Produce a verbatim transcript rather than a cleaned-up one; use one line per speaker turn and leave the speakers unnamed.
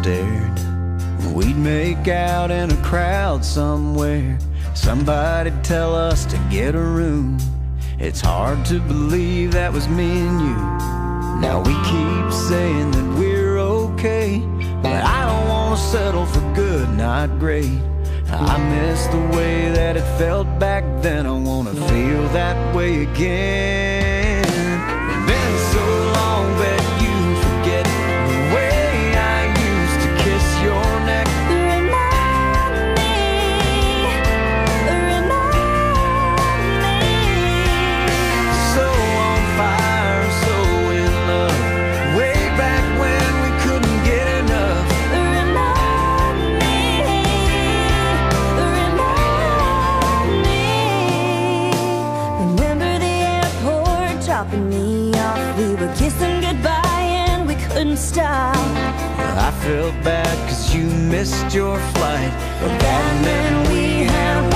stared. We'd make out in a crowd somewhere. Somebody'd tell us to get a room. It's hard to believe that was me and you. Now we keep saying that we're okay, but I don't wanna settle for good, not great. I miss the way that it felt back then. I wanna feel that way again. It's been so long that you forget the way I used to kiss your neck.
Remind me, remind me.
So on fire, so in love, way back when we couldn't get enough.
Remind me, remind me. Remember the airport dropping me off? We were kissing goodbye and we couldn't stop.
I felt bad cause you missed your flight, but that meant we had